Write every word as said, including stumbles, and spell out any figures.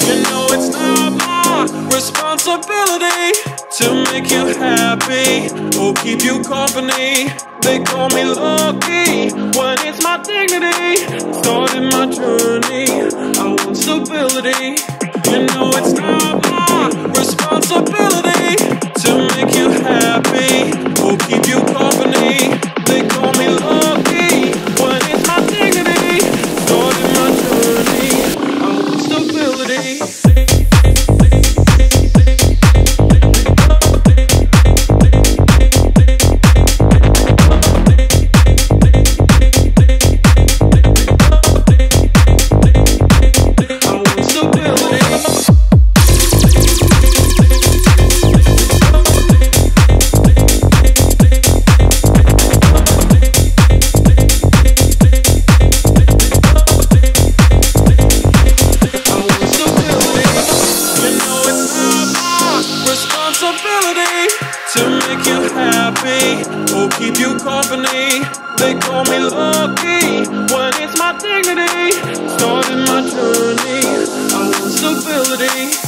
You know it's not my responsibility to make you happy or keep you company. They call me lucky when it's my dignity. Started my journey, I want stability. You know it's not my responsibility to make you happy or keep you company. They call me lucky when it's my dignity. Started my journey, I want stability. To make you happy or keep you company. They call me lucky when it's my dignity. Started my journey, I want stability.